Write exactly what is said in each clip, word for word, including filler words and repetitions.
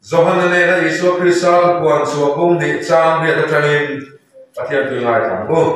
Zohan ne na Isu Krista kuan suapum ni chang dia tanin pathian tu ngai thang ko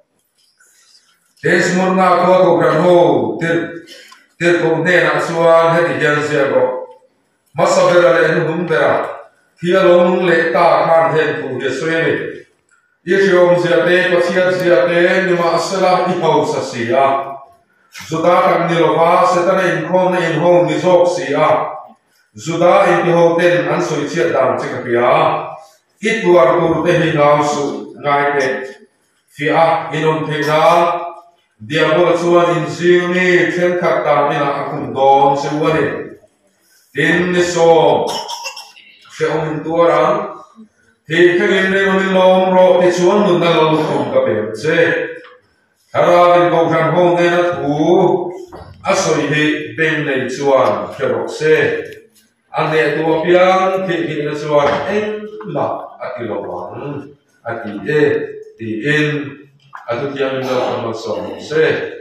des murna ko ko gran ho tir tir ko ne na suan he ti hian sia ko masabera le nu dum bera thia long le ta khan hen pu he soe ni yeshom sia te pathian sia te ni ma asala i hau sa sia zuda kan ni lo va setana in khom na in hom ni zok sia zuda in ho ten an soi chia dam che ka pia it war tur te hi naw su ngai te fia inon the na diabol chuan in zil ni then khat ta ni na akum don se wani tin ni so se om tuara thi khangin ne ni lom ro te chuan nun na lo thum ka pe che thara bin ko ran ho ne na thu asoi hi ben nei chuan kherok se ane tua piang thi hi na chuan en la atilo wang ati e ti in atu tiang na amal so se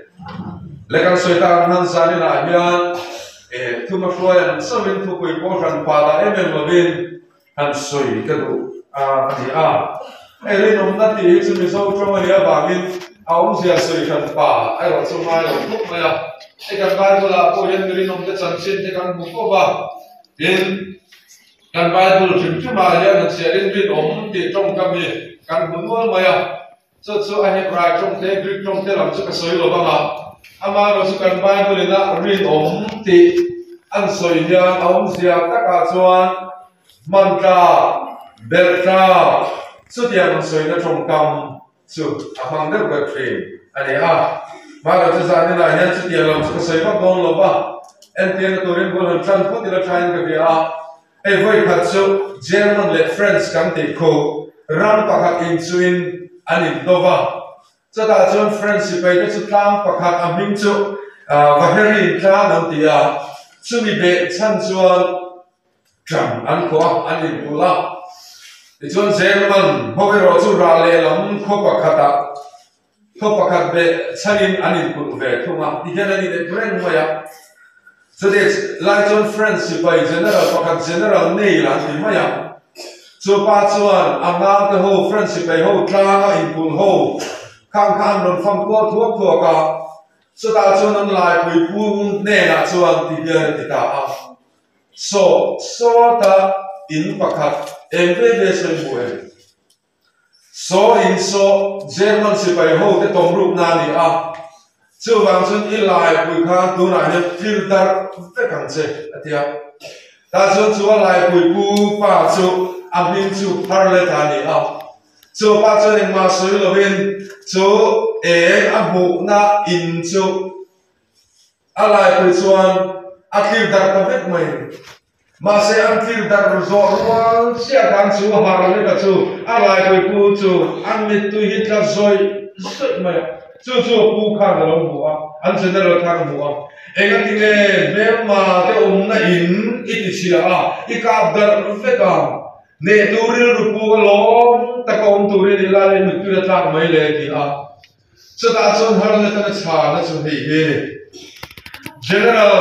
lekan soita nan sani na hian e thuma floyan samin thu koi po ran pa da em lovin han soi ka du a ani a e le nom na ti chu mi so tro ma ya ba min aum sia soi ran pa ai ro chu mai lo thuk ma ya e kan ba ko la po yan ri nom te chan chin te kan bu ko ba in kan Bible chim chima ya na sharing rin om ti trong kam ni kan bunwal maya so so a Hebrew trong te Greek trong te lam chu ka soi lo ba ma ama ro su kan Bible na rin om ti an soi ya om sia ta ka chuan mantra beltra su ti an soi na trong kam chu amang der ba train ani a ma ro chu sa ni na ya chu ti lam chu ka soi ba don lo ba en ti na turin bol han tran put ila train ka bia e voi khat chu German le French kan te ko ram pakhat in chuin ani nova cha ta chuan French pe te chu tlang pakhat aming chu vaheri tla nam tia chu mi be chan chuan tram an ko ani pula ti chuan German hovero chu ra le lam kho pakhata kho pakhat be chanin ani pul ve thunga ti hian ani le brand maya so this like on friends by general pakat general nei la ti maya so pa chuan anga the whole friendship by whole tla in pul ho khang khang non phang ko thuak thuak ka so ta chuan an lai pui pu ne la chuan ti hian ti ta a so so ta in pakat every day so buai so in so German si by ho te tom rup na ni a chu wang chun i lai pui kha tu na he filter te kang che atia ta chun chu lai pui pu pa chu amin chu parle ta ni a chu pa chu ma sui lo win chu e a bu na in chu a lai pui chuan a filter ta vet mai ma se an filter zo ruang sia kan chu har le ka chu a lai pui pu chu an mit tu hit ka zoi zoi mai chu chu pu kha na lo bu a an general kha bu a enga tine be ma te om na in iti sia a i ka dar fe ka ne tu ri ru pu ka lo ta kom tu ri la le mi tu la tak mai le ti a so ta chon har le ta cha na chu hei he general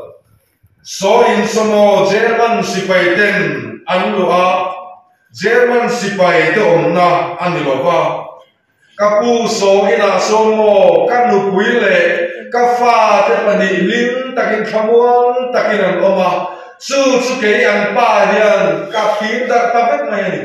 so in somo German sipai ten an lo a German sipai te om na an lo ba kapu so ina so mo kanu puile kafa te pani lim takin khamuan takin an oma chu chu ke an pa hian ka phim da ta vet mai ni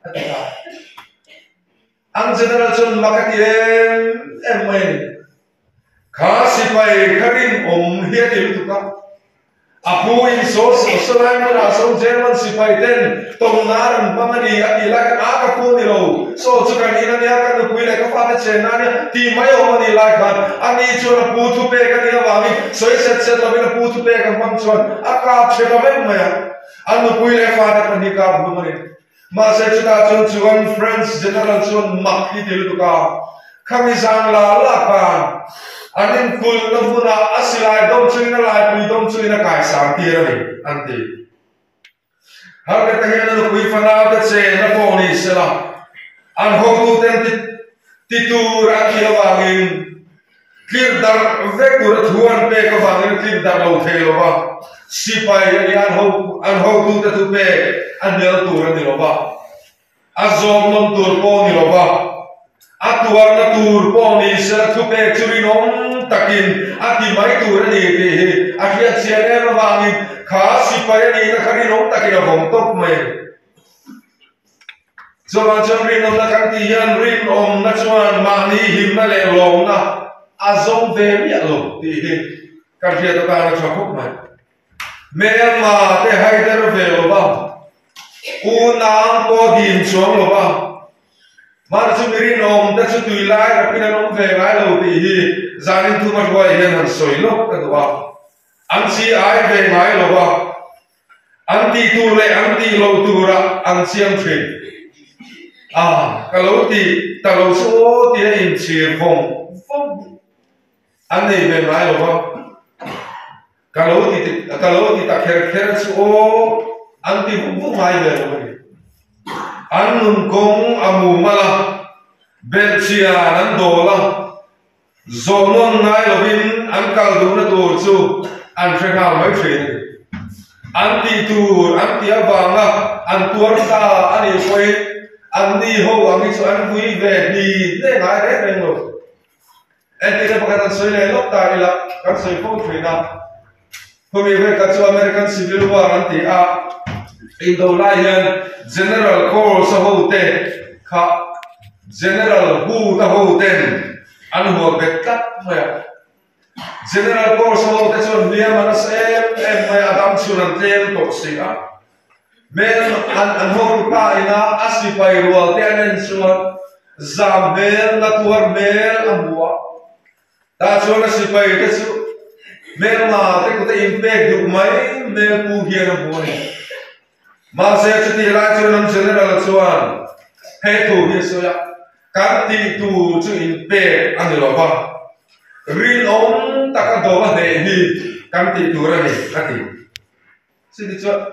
an general chun makati em em mai kha sipai kharin om hi ti tu ka apu in so so lai ma la so German sipai ten tom naran pamani ati la ka ka pu ni lo so chu kan ina ya ka nu pui la ka fa che na ni ti mai o mani la khan ani chu na pu thu pe ka ni wa mi soi set set la mi pu thu pe ka mam chuan aka che ka men ma anu pui la fa ta ni ka bu mani ma se chu ta chun chuan friends general chun mak ni ti lu ka khami sang la la ka anin kul na muna asilai dom chui na lai pui dom chui na kai sang ti ra ni anti har ka tahian na pui fana ta che na ko ni sela an ho tu ten ti ti tu ra ki wa ngin kir dar ve ku thuan pe ka wa ngin kir dar lo the lo ba sipai ani an ho an ho tu ta tu pe an nel tu ra ni lo ba azom non tur po ni lo ba atuar na tur po ni sa tu pe churi nom takin ati mai tu ra ni ti hi akhia chiane ra wa ni kha sipai ani na khari nom takin vom tok mai Zoran chom rin om na kang ti hian rin om na chuan ma ni him na le lom na azom ve mi lo ti hi kan thia ta na chakuk mai Mel ma te hai der ve lo ba u nam po dim chuang lo ba mar chu rin om ta chu tui lai ra pin om ve ngai lo ti hi zanin tu ma wai hian han soi lo ka ba an chi ai ve ngai lo ba an ti tu le an ti lo tu ra an siam thrin à cái lỗ thì ta lỗ số thì hình chìa phong phong anh này về nói rồi không cái lỗ thì cái lỗ thì ta khéo khéo số anh thì cũng cũng mai về rồi anh nung công amu mala bên chia anh đồ la rồi non ngay là bên anh cao đủ nó đồ chú anh phải làm mấy chuyện anh thì tu anh thì vàng la anh tuột ta anh ấy quay anh đi hô anh đi cho anh vui về đi để ngài đấy mình rồi anh đi ra bắt đầu soi này lúc tại là các soi phong thủy nào hôm nay về các cho American Civil War anh thì à Indo-Lion General Cole sa hô tên khá General Hu ta hô tên anh hùa bệt cắt mày General Cole sa hô tên cho niệm anh xem em mày Adam chuan anh tên tổ sĩ à men an an hong pa ina asipai rual te anen chuan zamel na tuar mel amua ta chuan asipai te chu mel ma te ko te impact du mai mel pu hian amua ni ma se chu ti lai chuan nam general chuan he tu hi so ya kan ti tu chu impact an lo ba rin om taka do ba ne hi kan ti tu ra ni ati si ti chuan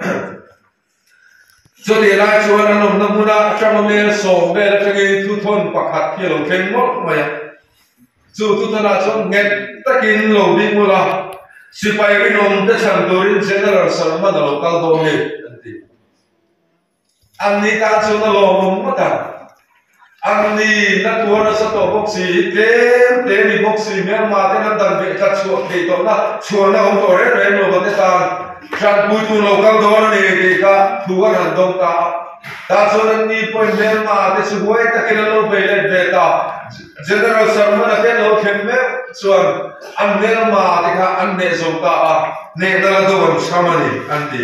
cho để lại cho anh nông nông na trong mê sổ về là cho cái thu thôn bạc hạt kia lồng khen mót mày chú thu thôn là cho nghe ta kinh lồng đi mua là si phải cái nông ta chẳng tôi đến sẽ là sản mà là local đồ nghề anh đi ta cho nó lồng mông mất à anh đi nó tua nó sao tổ bốc xì thêm thêm đi bốc xì mấy mà thế nó đàn vệ chặt chuột thì tổ nó chuột nó không tổ đấy đấy nó có cái tànJan putu lokal doang ni kita tuan handong ta. Ta sonan ni point mel ma te subuai ta kena lo bele beta. General Sharma na ke lo khemme chuan an mel ma te kha an ne zong ta a ne dala doan shamani anti.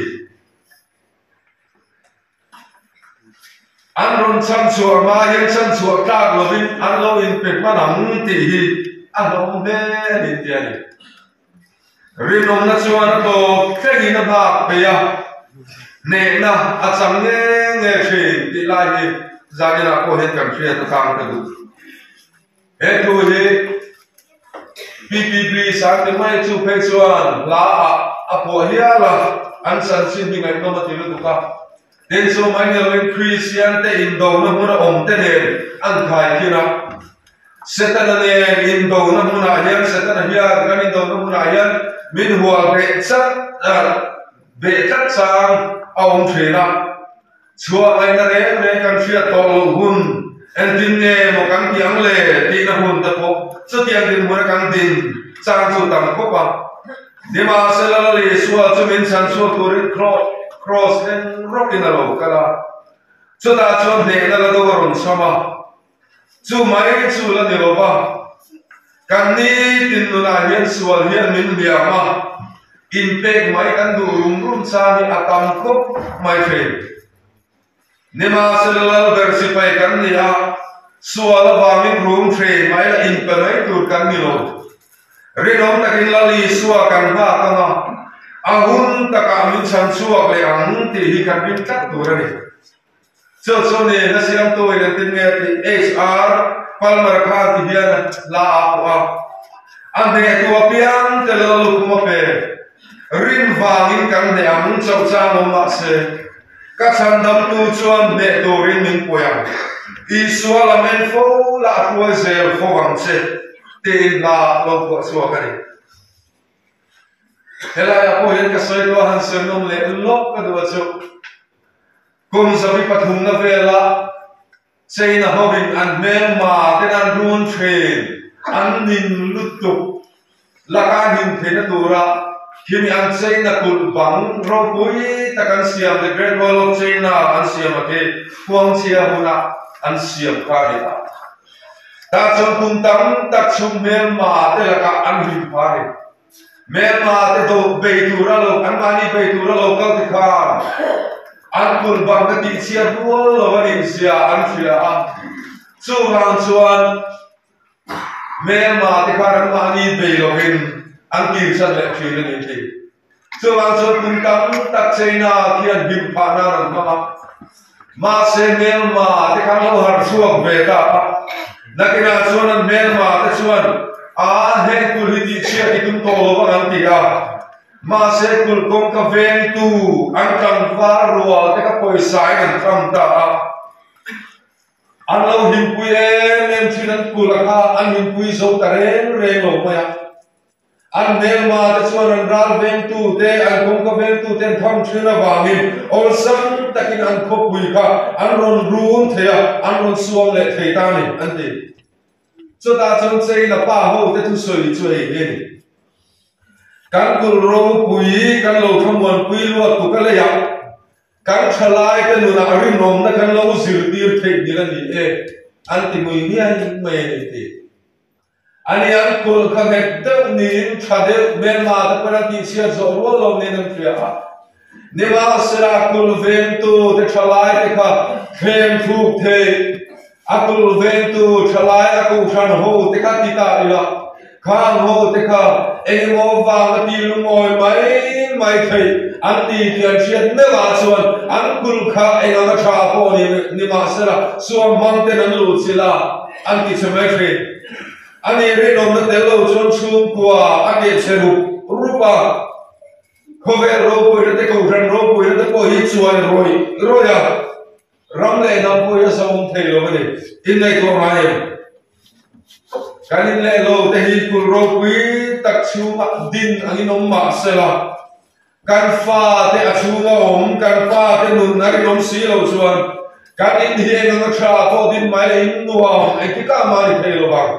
An ron chan chuar ma yen chan chuar ka lo bin an lo in pek ma nam ti hi an lo me ni ti ani. Rinom na chuan to thengi na ba pe ya ne na a chang ne nge thin ti lai ni zanina ko het kan thia ta sang ta du e tu hi p p b sa te mai chu pe chuan la a a po hia la an san sin mi ngai no ma ti lu ka den so mai ne lo Christian te in do na mu na om te ne an khai ki na setana ne in do na mu na hian setana hia gan in do na mu na hian min hua be chat be chat sang ông thuyền na chua ai na re re kan thia to hun en tin ne mo kan tiang le ti na hun ta po chu tiang din mo kan din sang chu tam ko pa ni ma se la le suwa chu min san chu tu ri cross cross en rockin a lo kala chu ta chu ne na la do ron sama chu mai chu la ni lo ba kan ni tin nu na hian sual hian min bia ma impact mai kan du rum rum cha ni atam ko mai fe ni ma selal versi pai kan ni a sual ba min rum fe mai la in pa mai tur kan ni lo rinom takin lali suwa kan ba ka ma ahun taka min chan suwa le ang ti hi kan bin kat tur ni so so ne na siam to i tin ne H R palmar kha ti hian la a ande tu pian te lo lu mo pe rin vangin kan ne am chau cha mo ma se ka chan dam tu chuan ne to rin min poyang i suala men fo la tu zel fo wang se te la lo ko so ka ni helai apo hian ka soi lo han sem nom le lop ka do chu kum sabi pathum na vela cheina horin an mel ma ten an run train an nin lutuk laka nin thena dura kimi an cheina kul bang ro pui takan siam the great wall of China an siam ake huang chia huna an siam ka ni ta ta chon kum tam tak chum mel ma te laka an hin pare mel ma te do beitura lo an mani beitura lo kal ti kha an kul bang ka ti chia ruol lo ni sia an chia a chu wang chuan mel ma te kha an mani bei lo hin an ki san le thil ni ti chu wang chuan kum tam tak China khian bim pha na ran ma ma se mel ma te kha lo har chuak ve ta nakina chuan an mel ma te chuan a he kul hi ti chia ti tum to lo bang an ti a ma se kul kong ka ven tu an tang va rual te ka poi sai an tham ta an lo him pui em em thin an kul kha an him pui zo ta reng reng lo ma an mel ma te chuan an ral ven tu te an kong ka ven tu ten tham thina wangin ol sam takin an kho pui kha an ron run thea an ron suam le thei ta ni an ti cho ta chon chei na pa ho te thu soi choi ni kan kul ro pui kan lo thamon pui lo tu ka le ya kan thalai kan nu na ri nom na kan lo zir tir thei ni la ni e an ti mui ni an me ni ti ani an kul kha he de ni thade ben ma ta para ti sia zo ro lo ni nan pria ni ma sera kul ven tu te thalai te kha khem thuk the akul ven tu thalai aku san ho te kha ti ta ila khang ho te kha eng mo wa ma ti lu ngoi mai mai thei an ti tian chiat me wa chuan an kul kha eng nga tha po ni ni ma sera suam mang te nan lu chila an ti chmai thei ani re nom na te lo chon chum kwa ake cheru rupa khove ro po te ko ran ro po te ko hi chuan roi roya ram le nam po ya som thei lo ni in nei ko mai kanin le lo te hi kul ro pui tak chu ma din angin om ma sela kan fa te a chu na om kan fa te nun na ri nom si lo chuan kan in hi nga tha ko din mai le in nuam ai ti ka ma ri thei lo bang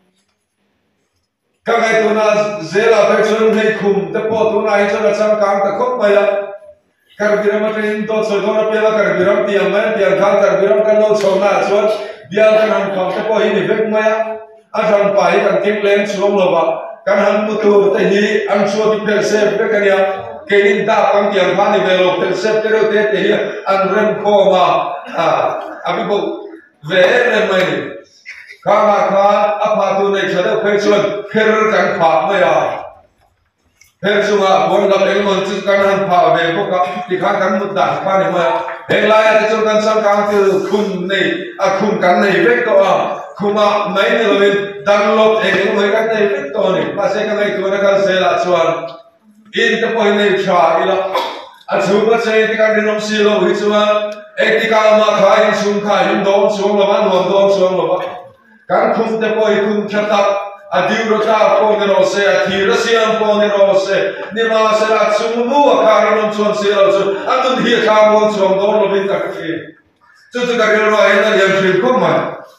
ka ngai tu na zela pe chun nei khum te po tu na hi chon chang kang ta khop mai la kar biram ten to so do na pe la kar biram ti am mai ti khang kar biram kan lo chon na chuan bial kan han kham te po hi ni vek mai a ran pa hi kan kim len chuang lo ba kan han mu tu te hi an chu ti pel se pe kan ya ke in da kan ti am pha ni ve lo pel se te ro te te hi an rem kho ma a abi bo ve ne mai ni ka ma kha a pha tu nei chada pe chuan kher kan pha mai a her chunga bon da el mon chu kan han pha ve ko ka ti kha kan mu da pha ni ma he la ya te chu kan sam ka tu khun nei a khun kan nei ve ko a khuma mai ne lo dan lot e ko mai kan nei ve to ni pa se ka mai tu na kan se la chuan in te poi nei cha ila a chu ma che ti kan ri nom si lo hi chuan e ti ka ma kha in chung kha in dom chung lo ma nuam dom chung lo ma kan khum te poi khum thata a diu ro ta po ne ro se a thi ra siam po ne ro se ni ma se la chung nu a kha ri nom chuan se lo chu an tu hi kha mon chung dom lo bin ta ki chu chu ka ri ro ai na yam thil khum ma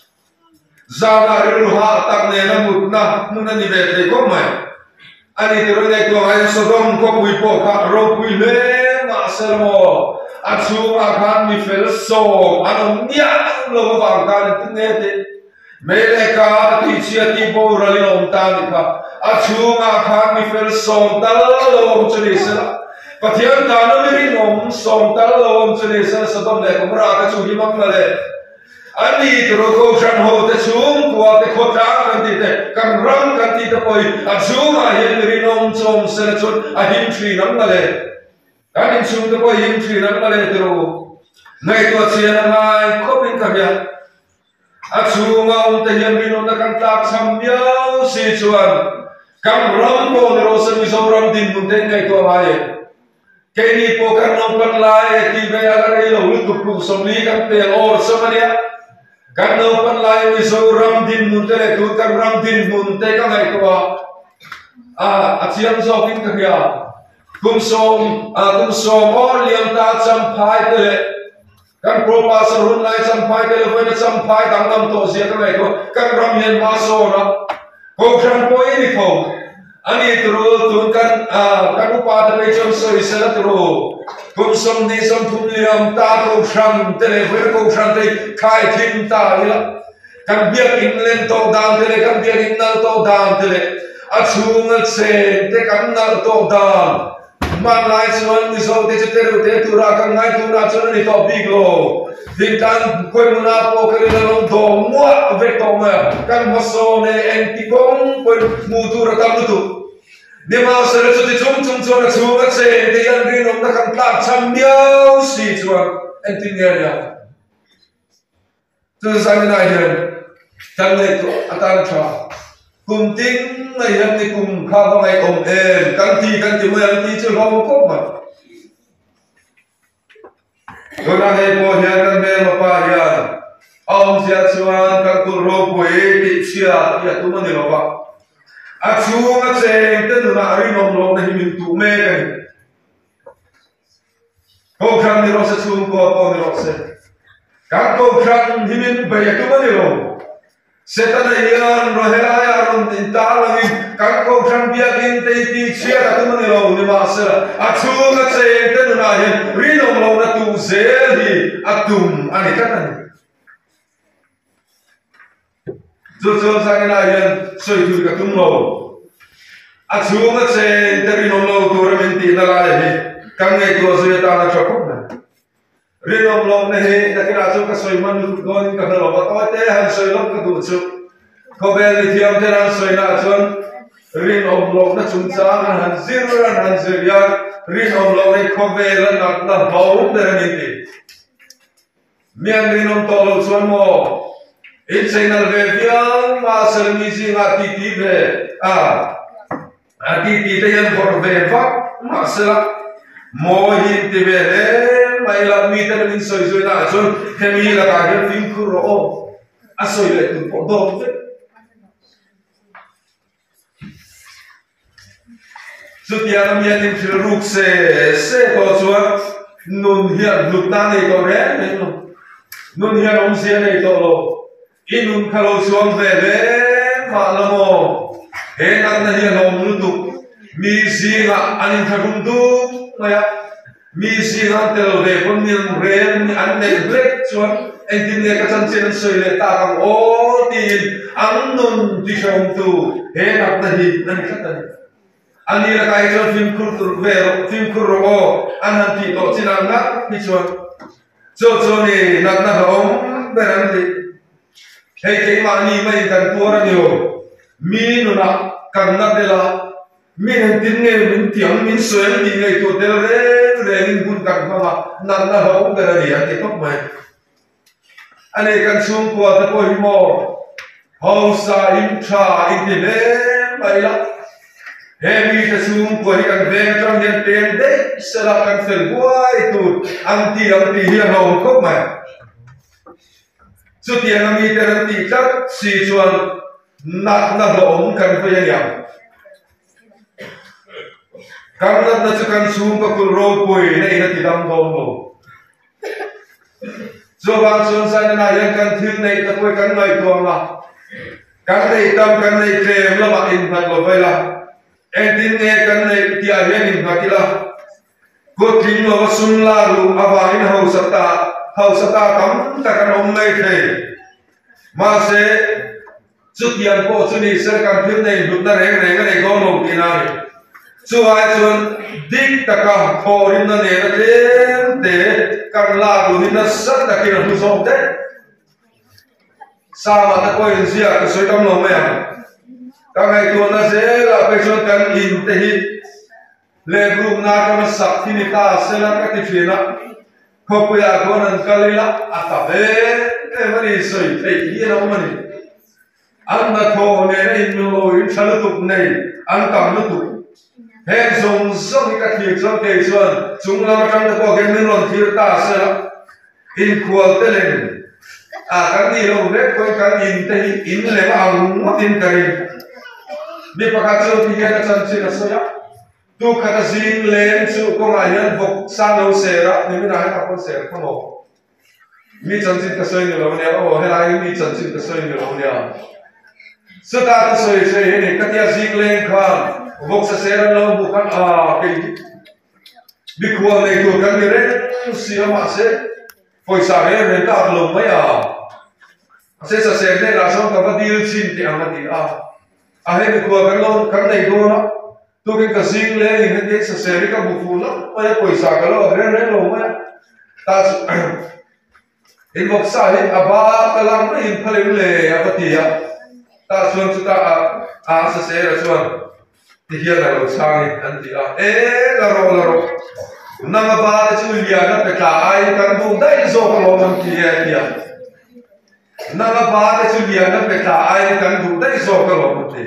za na ri ru ha tak ne na mut na mu na ni ve te khum ma ani te ro ne ko ai so dom ko pui po kha ro pui le ma se mo a chu a khan mi fel so an nia lo ba ka ni ne te mele ka ti chia ti bo ra li om ta ni ka a chu ma khan mi fel som ta lo om chu ni sa pathian ta no mi ri om som ta lo om chu ni sa sa dom le ko ra ka chu hi mak na le ani to ro ko chan ho te chung ko te kho ta kan ti te kan ram kan ti te poi a chu ma hi mi ri om chom se chu a him thri nam na le kan in chung te poi him thri nam na le te ro ngai to chian ngai ko bin ka bia a chu ma um te hiam ri no na kan tak sam miao si chuan kan ram ko ne ro se mi so ram din mun te ngai to ma ye ke ni po kan nom pan lai ti be a re lo lu tu pu som li kan pe or so ma ya kan nom pan lai mi so ram din mun te le tu kan ram din mun te ka ngai to a a chiam so kin ka ya kum som a kum som on liam ta cham phai te kan propasa hun lai cham phai te le voina cham phai dang nam to sia ka le ko kan ram yen ma so na ko khan poi ni ko ani tru tun kan a kan upa ta le cham so isela tru kum som ni som thum liam ta ko khan te le voina ko khan te khai thin ta ila kan biak in len to dang te le kan biak in nal to dang te le a chung a che te kan nal to dang man lai chuan ni so te te ru te tu ra kan ngai tu ra chuan ni to big lo din kan koi muna po ke le long do mo ve to ma kan mo so ne en ti kong koi mu tu ra tam tu ni ma se le chu ti chung chung chuan a chung a che te yan ri nom na kan plak cham miao si chuan en ti nya ya tu sang na hian tan le tu atan tha kum ting này em thì cùng khao vào ngày ổn êm căn thì căn thì mới ăn tí chưa lo một cốc mà rồi là ngày mùa hè căn bè mà pa hiền ông chia chuan căn tu rô quế tị chia thì tu mà nhiều vậy à chú ngắt xe tên là ari nom nom này mình tu mê cái câu khăn thì nó sẽ chuông qua qua thì nó sẽ các câu khăn thì mình bây giờ tu mà nhiều setan iyan rohelaya ron intala ni kakko khan biakin te ti chia ta tu ni lo ni ma sa achunga che te na hin rinom lo na tu se hi atum ani kan zo zo sang na hin soi tu ka tum lo achunga che te rinom lo tu ra min ti na la hi kan ngai tu so ta na chok na rinom long ne he da kira chu ka soi man lu gon ka lo ba to te han soi long ka du chu ko bel ni thiam te ran soi na chon rinom long na chung cha han zir ran han zir ya rinom long ne ko bel na na bau de ni ti mian rinom to lo chuan mo in signal ve viang ma sel mi ji nga ti ti ve a a ti ti te yan por ve va ma sela mo hin ti ve le mai la mi ta min soi soi na chon hemi la ka gen fin khu ro a soi le tu po do ve su ti ana mi atin fil ruk se se to chuan nun hian lut na nei to re ne no nun hian om sia nei to lo inun khalo chuan ve ve ma la mo he na na hian om lu tu mi si nga anin thagum du maya mi si nga tel ve kon min ren an ne black chuan en tin ne ka chan chen soi le ta kam o tin ang nun ti shom tu he na ta hi nan khat ani ani la kai chuan film khur tur ve film khur ro an han ti to chin ang na mi chuan cho cho ni nak na om be ran ti he ke ma ni mai kan tu ra ni o mi nu na kan na de la min tin nge min tiang min soen ni ngai to tel re re min bun tak ma nan na ho ga ri a ti tok mai ane kan chung ko ta ko hi mo ho sa in tha in ti le mai la he mi ta chung ko hi kan ve trong nhân ten de sala kan fel buai tu ang ti ang ti hi ho ko mai su ti ang mi ter ti tak si chuan nak na do om kan fe yang Karena najukan sumpa kulro pui na ina tidam domo. So bang sun sa na yang kan tin na ita pui kan mai tuang la. Kan na itam kan na itlem la ma in hat lo vai la. En tin ne kan na ti a yen in hakila. Ko tin lo sun la lu awa in hau sata hau sata kam ta kan om mai the. Ma se chutian ko chuni ser kan tin na in na reng reng na go no kinari. Chú ai chuan dik taka thorin na ne na tlem te kan la du ni na sat na kin hu som te sa ma ta ko in sia ka soi kam lo me am ka ngai tu na se la pe chuan kan in te hi le group na ka ma sak ti ni ta se la ka ti fina ko pu ya ko nan ka le la a ta be e ma ni soi te hi na ma ni an na tho ne na in lo in chalu tu nei an kam lu tu hẹn dùng sông các thiệt trong kề chuan chúng làm trong cái bộ cái miếng lon thiệt ta sẽ in khual tê lên à cái gì đâu biết coi cái in tê in lên mà ông mất in cái đi bắt cá chơi thì cái chân chỉ là sao tu khát zin lên chú có ngài nhân vok sang đâu xe ra nên mình nói là con xe không ổn mi chân chín cái sợi nhiều lắm nè ô hay là mi chân chín cái sợi nhiều lắm nè sơ ta cái sợi sợi này cái tia zin lên khan vok sa xe ra lâu bukan à cái bị quăng này tu cái này đấy xia mà sẽ phơi sáng này người ta lồng mấy à sẽ sa xe này là xong cái đi xin thì ăn đi à à hay bị quăng cái lồng cái này đâu đó tu cái cái zin lên thì cái sa xe này cái bụng phù lắm bây giờ phơi sáng cái lồng đấy đấy lồng mấy ta in vok sa hin aba kalam na in phalem le apatia ta chuan chu ta a sa se ra chuan ti hian la lo chang an ti a e la ro la ro nang aba chu lia na pe ta ai kan bu dai zo ko lo man ti ya dia nang aba chu lia na pe ta ai kan bu dai zo ko lo man ti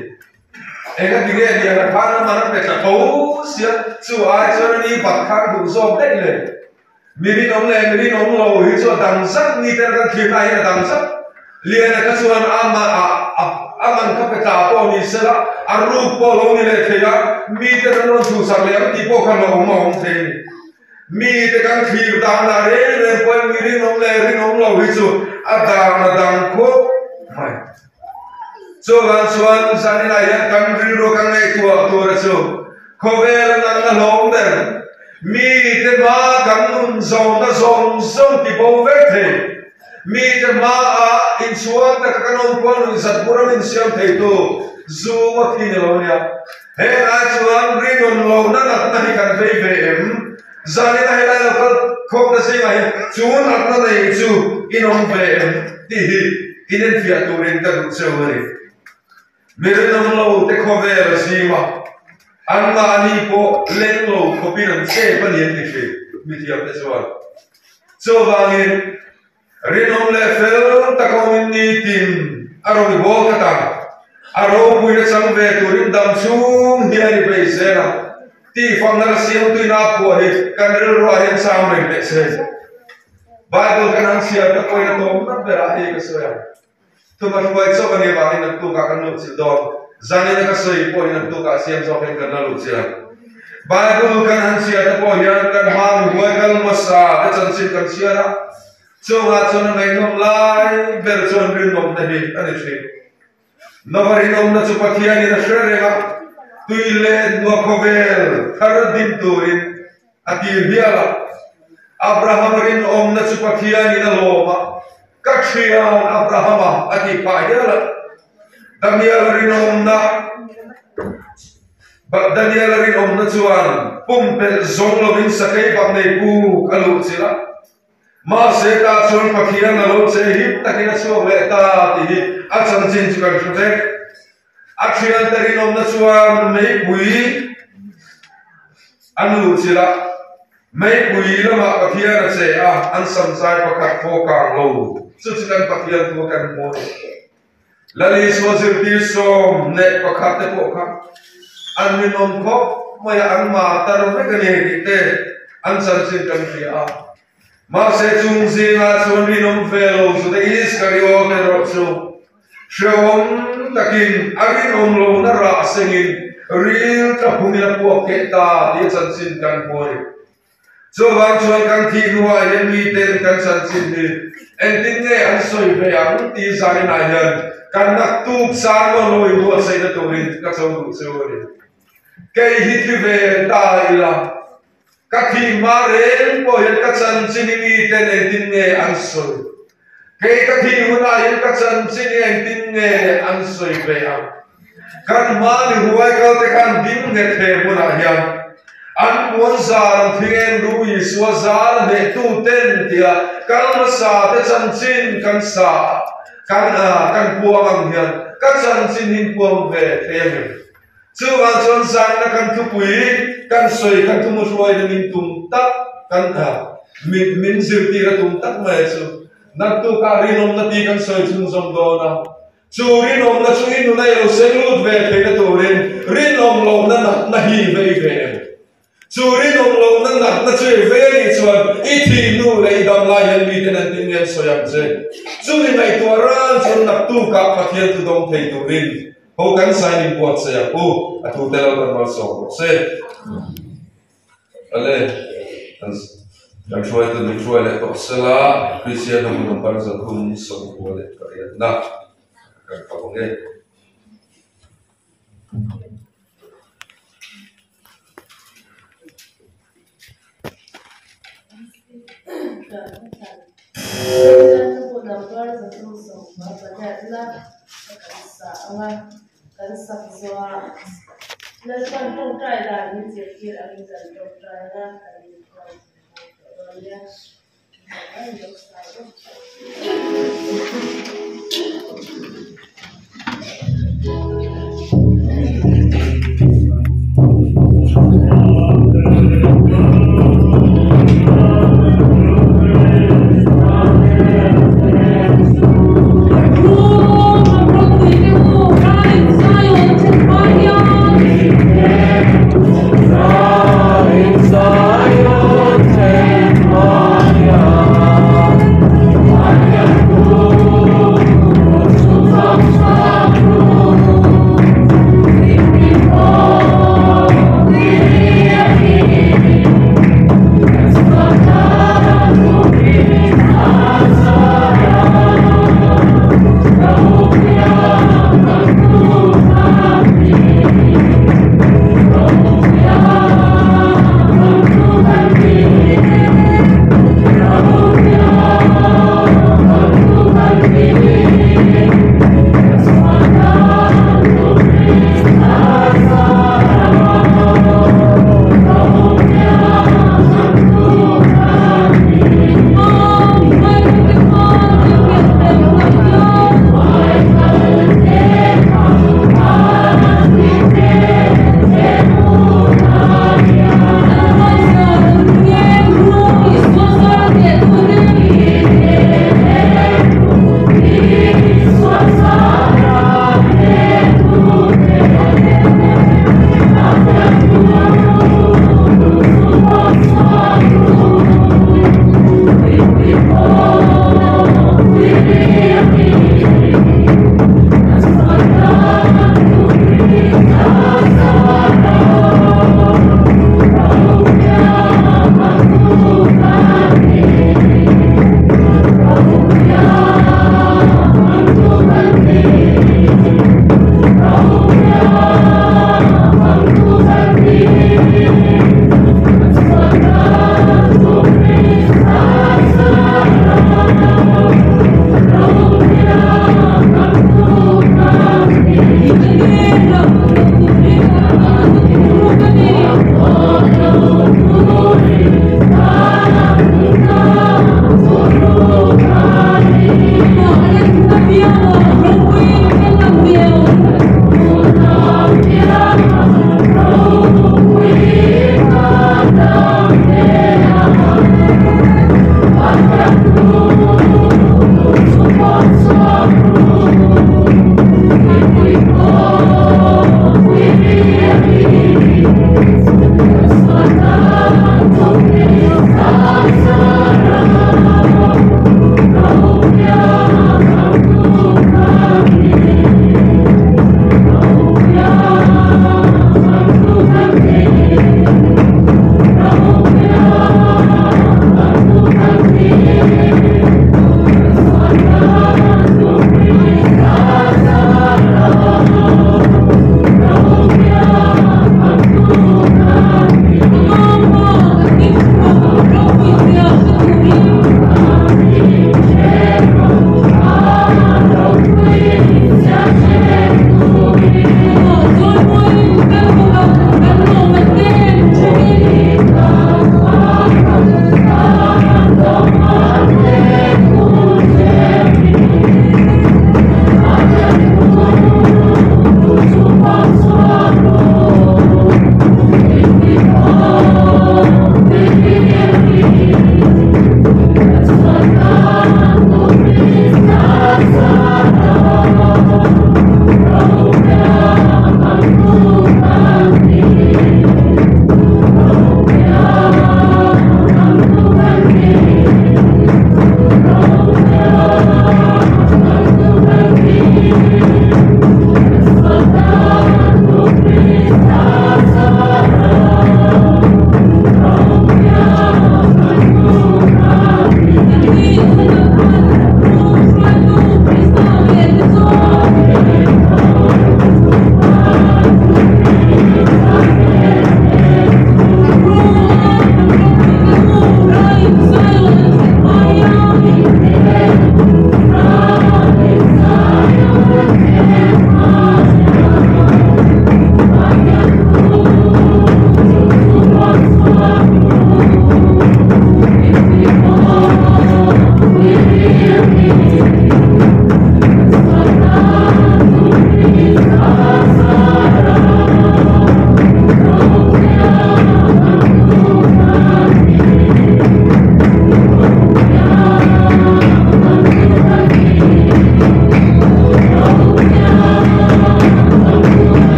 e ga ti ge dia na khan na na pe ta ko sia chu ai chu ni bak khan bu zo dai le Mirin ông lên mirin ông lâu hi cho đằng sắc ni tên các khi này là đằng sắc liền là các chuan ama à aman các cái tà po ni sẽ là aru po lâu ni lệ thế á mi tên nó chủ sắc lệ thì po khăn lâu mà ông thế mi tên các khi đằng là đấy lên quay mirin ông lên mirin ông lâu hi cho à đằng là đằng khô mày cho gan chuan sang này là căn riu căn này tua tua ra cho khâu về là nang là lâu đấy mi te ma kan nun zong na zong zong ti bo ve the mi te ma a in chuan ta ka non ko nun zat pura min siam thei tu zu ma thi ne lo nia he a chuan ri non lo na na na hi kan ve ve em zani na helai lo ko khop na sei mai chuan at na nei chu in on ve em ti hi inen fia tu rin ta du cheu ri mi ri non lo te kho ve ra si ma anh mà anh po lên lầu có bị làm xe bao nhiêu thì phải bị thiệp đấy rồi cho vàng in riêng ông lệ phèo ta có mình đi tìm aro đi bộ cái tàng aro bùi nó sang về tụi riêng đam xuống hiện đi về xe nào thì phong nó xiêm tụi nó của thì cần đưa ra hiện sang mình về xe Bible cái năng xiêm nó coi nó tóm nó về lại cái xe tụi mình quay cho cái này vào thì nó tụi các cái nội chịu đòn Zani na kasoi po ina tu ka siam so ken kan lu sia Bible kan han sia ta po yan kan ham huai kal masa ta chan sin kan sia na cho ha cho na ngai nom lai ber chon rin nom na hi ani chi no vari nom na chu pathia ni na shre ga tui le no kovel thar din turin ati hiala Abraham rin om na chu pathia ni na loma ka thia Abraham ati pa hiala Daniel rin om na Daniel rin om na chuan pumpel zong lovin sa kay bang nei pu kalu sila ma se ta chuan pakhian na lo che hip takina chuan le ta ti hi a chan chin chu kan thute a khian ta rin om na chuan mei pui anu sila mei pui lama pakhian che a an sam sai pakhat pho kang lo chu chu kan pakhian tu kan mo Lali so zirti som ne pakhat te po kha an min om kho maya an ma tar me kan he te an san sin kan fi a ma se chung si na chon ri nom velo so the is kario ne ro so shom takin ari nom lo na ra sengin ril ta humila po ke ta ti san sin kan poi so wang chuan kan thi nuwa yen mi ten kan san sin ni en tin ne an soi ve ang ti zai na yan kan nak tup sang lo loi ho sai na to rin ka chau du cheu ri kai hi thi ve ta ila ka thi ma ren po yan ka chan chin ni ten en tin ne an soi kai ka thi hu na yan ka chan chin en tin ne an soi ve a kan ma ni huai ka te kan ding ne the mu na hiam an muan zar thingen ru yi suwa zar ne tu ten tia kan ma sa te chan chin kan sa kan a kan puang ang hian kan san sin hin puang ve them chu an chon sang na kan thu pui kan soi kan thu mu roi na min tum tak kan a min min zir ti ra tum tak mai chu nak tu ka ri nom na ti kan soi chung som do na chu ri nom na chu in na yo se lut ve the na to rin ri nom lo na na hi ve ve Churi nong lo na nak na chui ve ni chuan i thi nu le dam lai yan mi ten an tin yan soyam che churi mai to ran chon nak tu ka pathian tu dong thei tu rin ho kan sign in buat saya oh atu telo kan mal so se ale dan shoi tu du shoi le to sela Christian no no par za kun so ko le ka ya na kan ka bonge Let's don't try that. It's your kid. I mean, don't try that. I mean,